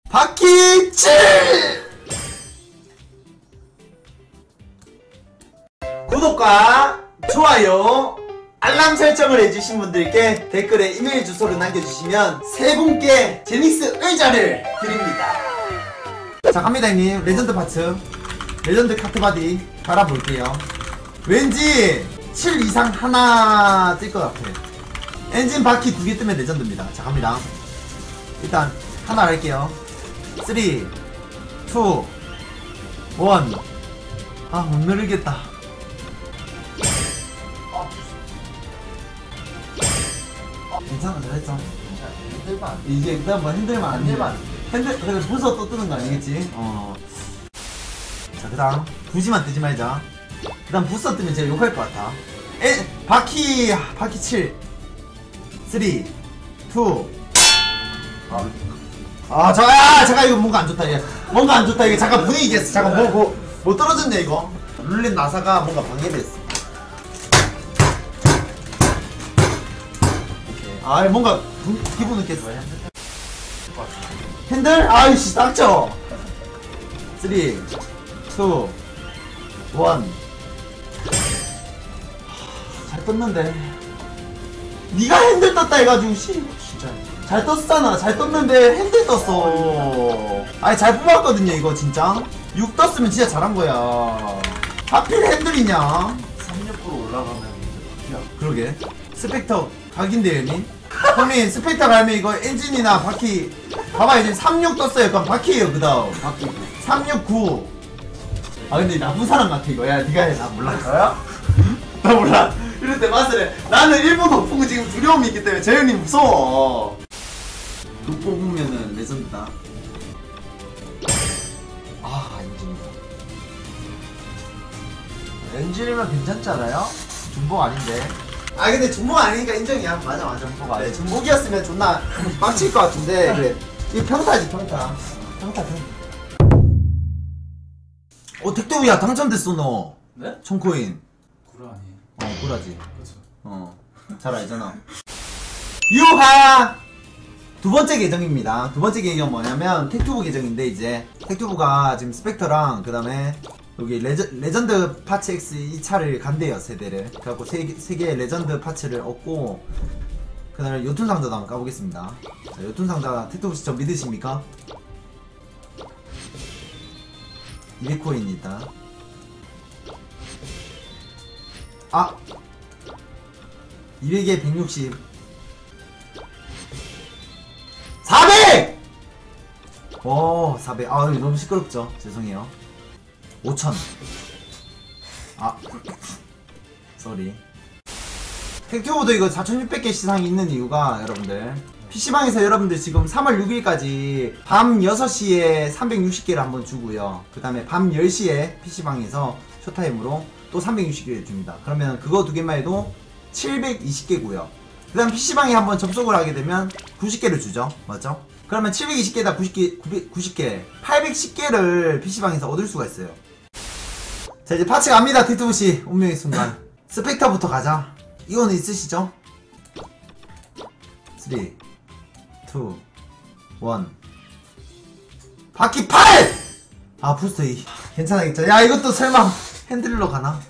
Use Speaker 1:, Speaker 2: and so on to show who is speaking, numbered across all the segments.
Speaker 1: 바퀴 7! 구독과 좋아요, 알람 설정을 해주신 분들께 댓글에 이메일 주소를 남겨주시면 세 분께 제닉스 의자를 드립니다. 자, 갑니다 형님. 레전드 파츠, 레전드 카트바디 갈아볼게요. 왠지 7 이상 하나 뜰 것 같아. 엔진 바퀴 2개 뜨면 레전드입니다. 자, 갑니다. 일단 하나 할게요. 3 2 1. 아, 못 누르겠다. 괜찮아, 잘했어.
Speaker 2: 핸들만
Speaker 1: 이제 그다음 뭐 핸들만 안
Speaker 2: 핸들만
Speaker 1: 핸들 그래서 부서 또 뜨는 거 아니겠지? 자, 그다음 부지만 뜨지 말자. 그다음 부서 뜨면 제가 욕할 것 같아. 바퀴 7. 3 2 잠깐 이거 뭔가 안 좋다. 이게 뭔가 안 좋다. 이게 잠깐 분위기겠어. 잠깐 뭐 떨어졌냐 이거. 룰렛 나사가 뭔가 방해됐어. 아, 뭔가 기분은 깼어. 핸들? 아이씨, 닥쳐. 3 2 1. 잘 떴는데. 니가 핸들 떴다 해가지고 진짜 잘 떴잖아. 잘 떴는데 핸들 떴어. 아니, 잘 뽑았거든요 이거 진짜. 6 떴으면 진짜 잘한 거야. 하필 핸들이냐.
Speaker 2: 36으로 올라가면 이제 바퀴야.
Speaker 1: 그러게. 스펙터 각인데요 형님. 형님 스펙터 갈면 이거 엔진이나 바퀴 봐봐요. 지금 36 떴어요. 그럼 바퀴에요. 그 다음
Speaker 2: 바퀴
Speaker 1: 369. 아, 근데 나쁜 사람 같아 이거. 야, 니가 해. 나 몰라.
Speaker 2: 저요?
Speaker 1: 나 몰라. 이럴 때 맛을 해. 나는 일본 오프고 지금 두려움이 있기 때문에 재현이 무서워. 룩 뽑으면은 레전드다.
Speaker 2: 아, 엔진이다. 엔진이면 괜찮잖아요? 중복 아닌데.
Speaker 1: 아, 근데 중복 아니니까 인정이야. 맞아. 중복 아니야. 중복이었으면 존나 빡칠 것 같은데. 그래. 이거 평타지, 평타. 평타. 택도우야 당첨됐어 너.
Speaker 2: 네?
Speaker 1: 청코인.
Speaker 2: 구라 아니에요?
Speaker 1: 구라지.
Speaker 2: 그렇죠.
Speaker 1: 잘 알잖아. 유하! 두 번째 계정입니다. 두 번째 계정 뭐냐면 택투브 계정인데, 이제 택투브가 지금 스펙터랑 그 다음에 여기 레전드 파츠 X 이 차를 간대요, 세대를. 그래갖고 세 개의 레전드 파츠를 얻고 그 다음에 요툰 상자도 한번 까보겠습니다. 자, 요툰 상자 택투브 씨 저 믿으십니까? 200코인이 있다. 아! 200에 160. 400! 오, 400. 아, 너무 시끄럽죠? 죄송해요. 5000. 아, 쏘리. 택튜브도 이거 4600개 시상이 있는 이유가, 여러분들, PC방에서 여러분들 지금 3월 6일까지 밤 6시에 360개를 한번 주고요. 그 다음에 밤 10시에 PC방에서 쇼타임으로 또 360개를 줍니다. 그러면 그거 두 개만 해도 720개고요. 그 다음 PC방에 한번 접속을 하게 되면 90개를 주죠. 맞죠? 그러면 720개에다 90개 810개를 PC방에서 얻을 수가 있어요. 자, 이제 파츠 갑니다. 티투브씨 운명의 순간. 스펙터부터 가자. 이거는 있으시죠? 3 2 1. 바퀴 8! 아, 부스터 2 괜찮아겠죠? 야, 이것도 설마 핸들로 가나?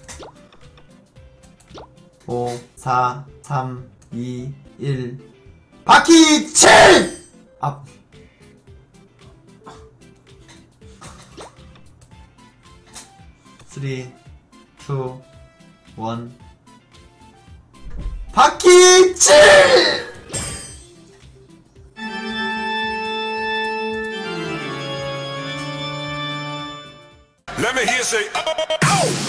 Speaker 1: 5 4 3 2 1. 바퀴 7! 아, 3 2 1. 바퀴 7!
Speaker 3: Let me hear say, oh!